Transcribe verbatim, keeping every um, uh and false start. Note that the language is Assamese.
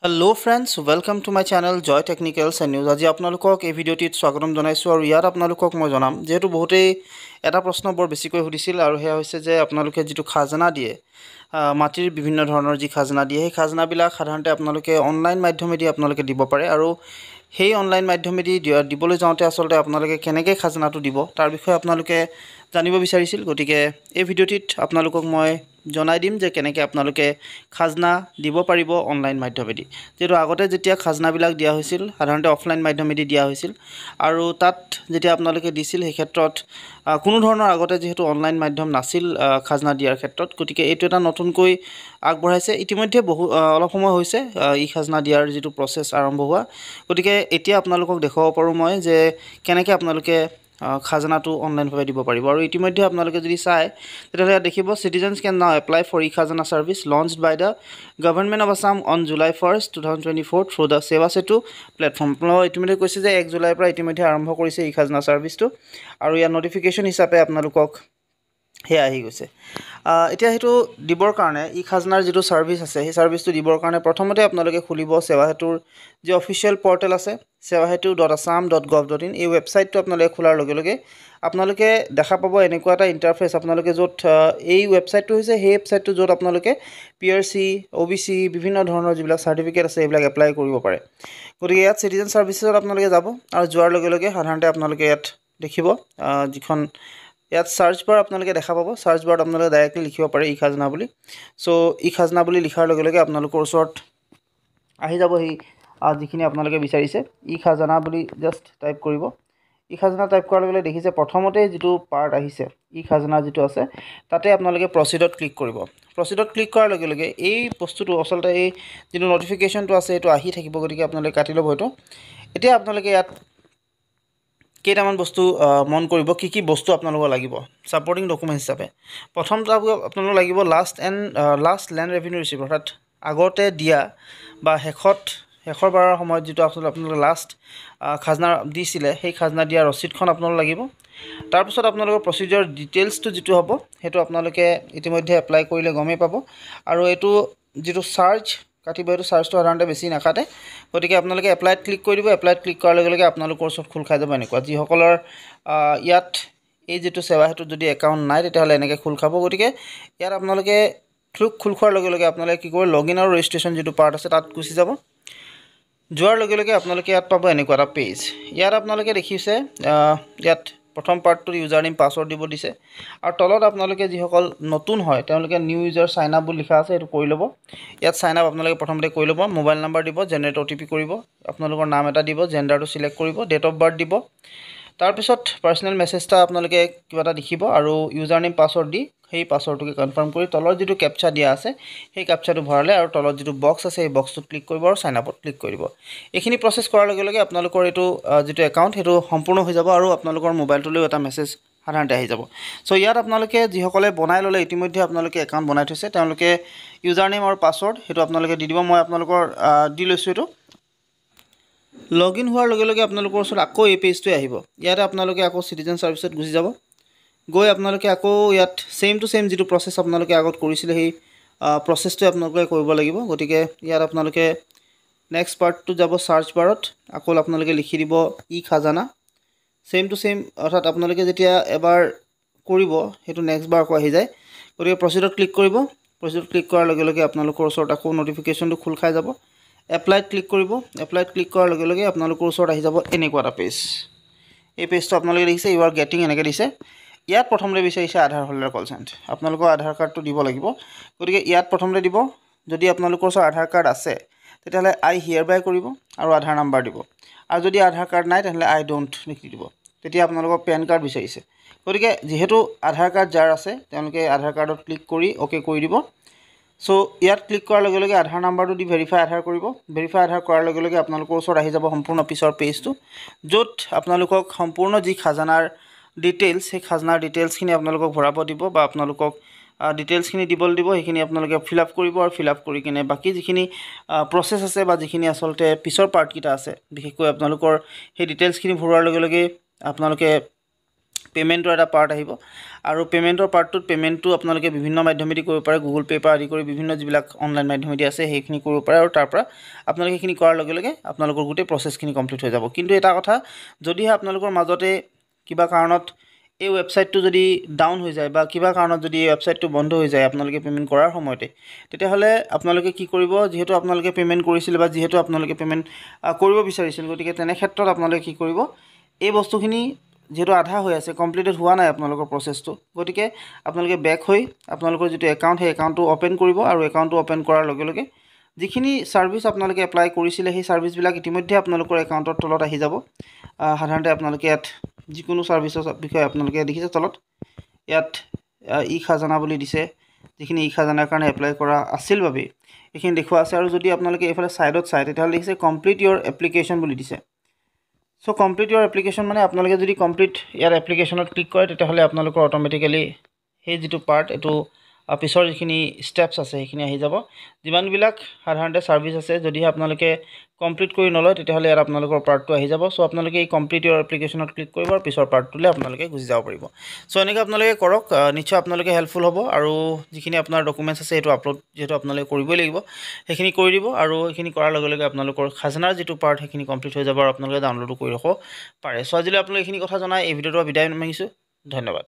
Hello friends, welcome to my channel Joy Technicals and News. আজি আপোনালোকক এই ভিডিঅ'টিত স্বাগতম জনাইছো আৰু ইয়াত আপোনালোকক মই জনাম যেহেতু বহুতেই এটা প্ৰশ্ন বৰ বেছিকৈ সুধিছিল আৰু হেয়া হৈছে যে আপোনালোকে যেটো খাজনা দিয়ে মাটিৰ বিভিন্ন ধৰণৰ যি খাজনা দিয়ে সেই খাজনাবিলাক সাধাৰণতে আপোনালোকে অনলাইন মাধ্যমেদি আপোনালোকে দিব পাৰে আৰু সেই অনলাইন মাধ্যমেদি দিবলৈ যাওঁতে আসলতে আপোনালোকে কেনেকৈ খাজনাটো দিব তাৰ বিষয়ে আপোনালোকে জানিব বিচাৰিছিল গতিকে এই ভিডিঅ'টিত আপোনালোকক মই জনাই দিম যে কেনেকৈ আপোনালোকে খাজনা দিব পাৰিব অনলাইন মাধ্যমেদি যেটো আগতে যেতিয়া খাজনাবিলাক দিয়া হৈছিল সাধাৰণতে অফলাইন মাধ্যমেদি দিয়া হৈছিল আৰু তাত যেতিয়া আপোনালোকে দিছিল সেই ক্ষেত্ৰত কোনো ধৰণৰ আগতে যেহেতু অনলাইন মাধ্যম নাছিল খাজনা দিয়াৰ ক্ষেত্ৰত গতিকে এইটো এটা নতুনকৈ আগবঢ়াইছে ইতিমধ্যে বহু অলপ সময় হৈছে ই খাজনা দিয়াৰ যেটো প্ৰসেস আৰম্ভ হোৱা গতিকে এতিয়া আপোনালোকক দেখাব পাৰো মই যে কেনেকৈ আপোনালোকে খাজনাটো অনলাইন ভাবে দিব পাৰিব আৰু ইতিমধ্যে আপোনালোকে যদি চাই তেতিয়াহলে দেখিব citizens can now apply for e-khazana service launched by the government of Assam on July first twenty twenty-four through the Seva Setu platform ইতিমধ্যে কৈছে যে এক জুলাইৰ পৰা ইতিমধ্যে আৰম্ভ কৰিছে e-khazana সাৰ্ভিসটো আৰু ইয়াৰ নোটিফিকেশন হিচাপে আপোনালোকক হে আহি গৈছে এতিয়া হেতু দিবৰ কাৰণে ই খাজনাৰ যেটো সাৰ্ভিস আছে সেই সাৰ্ভিসটো দিবৰ কাৰণে প্ৰথমতে আপোনালোকে খুলিব সেৱা হেতুৰ যে অফিশিয়াল পোৰ্টেল আছে sewahetu dot assam dot gov dot in এই ওয়েবসাইটটো আপোনালোকে খোলাৰ লগে লগে আপোনালোকে দেখা পাব এনেকুৱা এটা ইন্টাৰফেস আপোনালোকে যত এই ওয়েবসাইটটো হৈছে সেই ওয়েবসাইটটো যত আপোনালোকে পিআৰসি ওবিসি বিভিন্ন ধৰণৰ যিবিলাক সাৰ্টিফিকেট আছে এইবিলাক এপ্লাই কৰিব পাৰে গতিকে ইয়াত সিটিজেন সাৰ্ভিসত আপোনালোকে যাব আৰু যোৱাৰ লগে লগে সাধাৰণতে আপোনালোকে ইয়াত দেখিব যিখন ইয়াত সাৰ্চ বাৰ আপোনালোকে দেখা পাব সাৰ্চ বাৰত আপোনালোকে ডাইৰেক্টলি লিখিব পাৰে ই খাজনা বুলি সো ই খাজনা বুলি লিখাৰ লগে লগে আপোনালোকৰ ওচৰত আহি যাব হি যিখিনি আপোনালোকে বিচাৰিছে ই খাজনা বুলি জাস্ট টাইপ কৰিব ই খাজনা টাইপ কৰাৰ লগে লগে দেখিছে প্ৰথমতে যেটো পাৰ্ট আহিছে ই খাজনা যেটো আছে তাতে আপোনালোকে প্ৰসিডত ক্লিক কৰিব প্ৰসিডত ক্লিক কৰাৰ লগে লগে এই বস্তুটো আসলতে এই যেটো নোটিফিকেশনটো আছে এটো আহি থাকিব গতিকে আপোনালোকে কাটি লব এটো এতিয়া আপোনালোকে ইয়াত কেইটামান বস্তু মন কৰিব কি কি বস্তু আপোনালোক লাগিব সাপোৰ্টিং ডকুমেন্ট হিচাপে প্ৰথমটো আপোনালোক লাগিব last and last land revenue receipt অৰ্থাৎ আগতে দিয়া বা হেখত হেখৰ বাৰৰ সময়ত যেটো আপোনালোক লাষ্ট খাজনা দিছিলে সেই খাজনা দিয়া ৰচিদখন আপোনালোক লাগিব তাৰ পিছত আপোনালোকৰ প্ৰসিডিউৰ ডিটেইলছটো যেটো হ'ব হেতু আপোনালোকে ইতিমধ্যে এপ্লাই কৰিলে গমে পাব আৰু এটো যেটো সাৰ্চ কাটিব এটো সাৰ্চটো সাধাৰণতে বেছি নাকাটে গতিকে আপোনালোকে এপ্লাইত ক্লিক কৰি দিব এপ্লাইত ক্লিক কৰাৰ লগে লগে আপোনালোকৰ ওচৰত খুল খাই যাব এনেকুৱা যি সকলৰ ইয়াত এই যেটো সেৱা হেতু যদি একাউন্ট নাই তেতিয়াহলে এনেকৈ খুল খাব গতিকে ইয়াত আপোনালোকে ক্লিক খুল খোৱাৰ লগে লগে আপোনালোকে কি কৰিব লগইন আৰু ৰেজিষ্ট্ৰেচন যেটো পাৰ্ট আছে তাত গুছি যাব যোৱাৰ লগে লগে আপোনালোকে ইয়াত পাব এনেকুৱা এটা পেজ ইয়াত আপোনালোকে দেখিছে ইয়াত প্ৰথম পাৰ্টটো ইউজাৰ নেম পাসওয়াৰ্ড দিব দিছে আৰু তলত আপোনালোকে যি সকল নতুন হয় তেওঁলোকে নিউ ইউজাৰ সাইন আপ বুলি লিখা আছে এটো কৰি লব ইয়াত সাইন আপ আপোনালোকে প্ৰথমতে কৰি লব মোবাইল নাম্বাৰ দিব জেনাৰেট ওটিপি কৰিব আপোনালোকৰ নাম এটা দিব জেন্ডাৰটো সিলেক্ট কৰিব ডেট অফ বাৰ্থ দিব তাৰ পিছত পাৰ্সোনাল মেছেজটা আপোনালোকে কিবা এটা লিখিব আৰু ইউজাৰ নেম পাসওয়াৰ্ড দি সেই পাসওয়াৰ্ডটো কনফাৰ্ম কৰি তলৰ যেটো ক্যাপচা দিয়া আছে সেই ক্যাপচাটো ভৰালে আৰু তলত যেটো বক্স আছে এই বক্সটোত ক্লিক কৰিব আৰু সাইন আপত ক্লিক কৰিব এখিনি প্ৰসেস কৰাৰ লগে লগে আপোনালোকৰ এটো যেটো একাউন্ট হেতু সম্পূৰ্ণ হৈ যাব আৰু আপোনালোকৰ মোবাইলটোলৈ এটা মেছেজ সাধাৰণতে আহি যাব সো ইয়াত আপোনালোকে যি সকলে বনাই ললে ইতিমধ্যে আপোনালোকে একাউন্ট বনাই থৈছে তেওঁলোকে ইউজাৰ নেম আৰু পাসওয়াৰ্ড হেতু আপোনালোকে দি দিব মই আপোনালোকৰ দি লৈছো এটো লগইন হোৱাৰ লগে লগে আপোনালোকৰ ওচৰত আকৌ এই পেজটো আহিব ইয়াতে আপোনালোকে আকৌ সিটিজেন সাৰ্ভিসত গুছি যাব গৈ আপোনালোকে আকৌ ইয়াত সেম টু সেম যেটো প্ৰসেস আপোনালোকে আগত কৰিছিল সেই প্ৰসেসটো আপোনালোকে কৰিব লাগিব গতিকে ইয়াত আপোনালোকে নেক্সট পাৰ্টটো যাব সাৰ্চ বাৰত আকৌ আপোনালোকে লিখি দিব ই খাজনা সেম টু সেম অৰ্থাৎ আপোনালোকে যেতিয়া এবাৰ কৰিব হেতু নেক্সট বাৰ আকৌ আহি যায় গতিকে প্ৰসিডত ক্লিক কৰিব প্ৰসিডত ক্লিক কৰাৰ লগে লগে আপোনালোকৰ ওচৰত আকৌ নোটিফিকেশনটো খুল খাই যাব এপ্লাইত ক্লিক কৰিব এপ্লাইত ক্লিক কৰাৰ লগে লগে আপোনালোকৰ ওচৰত আহি যাব এনেকুৱা এটা পেজ এই পেজটো আপোনালোকে দেখিছে ইউ আৰ গেটিং এনেকৈ দিছে ইয়াত প্ৰথমতে বিচাৰিছে আধাৰ হোল্ডাৰ কনসেন্ট আপোনালোকৰ আধাৰ কাৰ্ডটো দিব লাগিব গতিকে ইয়াত প্ৰথমতে দিব যদি আপোনালোকৰ ওচৰত আধাৰ কাৰ্ড আছে তেতিয়াহলে আই হিয়াৰ বাই কৰিব আৰু আধাৰ নাম্বাৰ দিব আৰু যদি আধাৰ কাৰ্ড নাই তেতিয়াহলে আই ডোন্ট লিখি দিব তেতিয়া আপোনালোকৰ পেন কাৰ্ড বিচাৰিছে গতিকে যেহেতু আধাৰ কাৰ্ড যাৰ আছে তেওঁলোকে আধাৰ কাৰ্ডত ক্লিক কৰি ওকে কৰি দিব সো ইয়াত ক্লিক কৰাৰ লগে লগে আধাৰ নাম্বাৰটো দি ভেৰিফাই আধাৰ কৰিব ভেৰিফাই আধাৰ কৰাৰ লগে লগে আপোনালোকৰ ওচৰত আহি যাব সম্পূৰ্ণ পিছৰ পেজটো য'ত আপোনালোকক সম্পূৰ্ণ যি খাজনাৰ ডিটেইলছ সেই খাজনাৰ ডিটেইলছখিনি আপোনালোকক ভৰাব দিব বা আপোনালোকক ডিটেইলছখিনি দিবল দিব সেইখিনি আপোনালোকে ফিল আপ কৰিব আৰু ফিল আপ কৰি কিনে বাকি যিখিনি প্ৰসেস আছে বা যিখিনি আসলতে পিছৰ পাৰ্ট কিটা আছে বিশেষকৈ আপোনালোকৰ সেই ডিটেইলছখিনি ভৰোৱাৰ লগে লগে আপোনালোকে পেমেণ্টৰ এটা পাৰ্ট আহিব আৰু পেমেণ্টৰ পাৰ্টটোত পেমেণ্টটো আপোনালোকে বিভিন্ন মাধ্যমেদি কৰিব পাৰে গুগল পে' পৰা আদি কৰি বিভিন্ন যিবিলাক অনলাইন মাধ্যমেদি আছে সেইখিনি কৰিব পাৰে আৰু তাৰ পৰা আপোনালোকে সেইখিনি কৰাৰ লগে লগে আপোনালোকৰ গোটেই প্ৰচেছখিনি কমপ্লিট হৈ যাব কিন্তু এটা কথা যদিহে আপোনালোকৰ মাজতে কিবা কাৰণত এই ৱেবছাইটটো যদি ডাউন হৈ যায় বা কিবা কাৰণত যদি এই ৱেবছাইটটো বন্ধ হৈ যায় আপোনালোকে পেমেণ্ট কৰাৰ সময়তে তেতিয়াহ'লে আপোনালোকে কি কৰিব যিহেতু আপোনালোকে পেমেণ্ট কৰিছিল বা যিহেতু আপোনালোকে পেমেণ্ট কৰিব বিচাৰিছিল গতিকে তেনে ক্ষেত্ৰত আপোনালোকে কি কৰিব এই বস্তুখিনি যেহেতু আধা হৈ আছে কমপ্লিটেড হোৱা নাই আপোনালোকৰ প্ৰচেছটো গতিকে আপোনালোকে বেক হৈ আপোনালোকৰ যিটো একাউণ্ট সেই একাউণ্টটো অ'পেন কৰিব আৰু একাউণ্টটো অ'পেন কৰাৰ লগে লগে যিখিনি ছাৰ্ভিচ আপোনালোকে এপ্লাই কৰিছিলে সেই ছাৰ্ভিচবিলাক ইতিমধ্যে আপোনালোকৰ একাউণ্টৰ তলত আহি যাব সাধাৰণতে আপোনালোকে ইয়াত যিকোনো ছাৰ্ভিচৰ বিষয়ে আপোনালোকে দেখিছে তলত ইয়াত ই খাজানা বুলি দিছে যিখিনি ই খাজানাৰ কাৰণে এপ্লাই কৰা আছিল বাবেই এইখিনি দেখুওৱা আছে আৰু যদি আপোনালোকে এইফালে ছাইডত চাই তেতিয়াহ'লে দেখিছে কমপ্লিট ইয়ৰ এপ্লিকেশ্যন বুলি দিছে সো কমপ্লিট ইয়ৰ এপ্লিকেশ্যন মানে আপোনালোকে যদি কমপ্লিট ইয়াৰ এপ্লিকেশ্যনত ক্লিক কৰে তেতিয়াহ'লে আপোনালোকৰ অট'মেটিকেলি সেই যিটো পাৰ্ট এইটো পিছৰ যিখিনি ষ্টেপছ আছে সেইখিনি আহি যাব যিমানবিলাক সাধাৰণতে ছাৰ্ভিচ আছে যদিহে আপোনালোকে কমপ্লিট কৰি নলয় তেতিয়াহ'লে ইয়াত আপোনালোকৰ পাৰ্টটো আহি যাব চ' আপোনালোকে এই কমপ্লিট ইয়ৰ এপ্লিকেশ্যনত ক্লিক কৰিব আৰু পিছৰ পাৰ্টটোলৈ আপোনালোকে গুচি যাব পাৰিব চ' এনেকৈ আপোনালোকে কৰক নিশ্চয় আপোনালোকে হেল্পফুল হ'ব আৰু যিখিনি আপোনাৰ ডকুমেণ্টছ আছে সেইটো আপলোড যিহেতু আপোনালোকে কৰিবই লাগিব সেইখিনি কৰি দিব আৰু সেইখিনি কৰাৰ লগে লগে আপোনালোকৰ খাজানাৰ যিটো পাৰ্ট সেইখিনি কমপ্লিট হৈ যাব আৰু আপোনালোকে ডাউনলোডো কৰি ৰাখিব পাৰে চ' আজিলৈ আপোনালোকে এইখিনি কথা জনাই এই ভিডিঅ'টো বিদায় মাগিছোঁ ধন্যবাদ।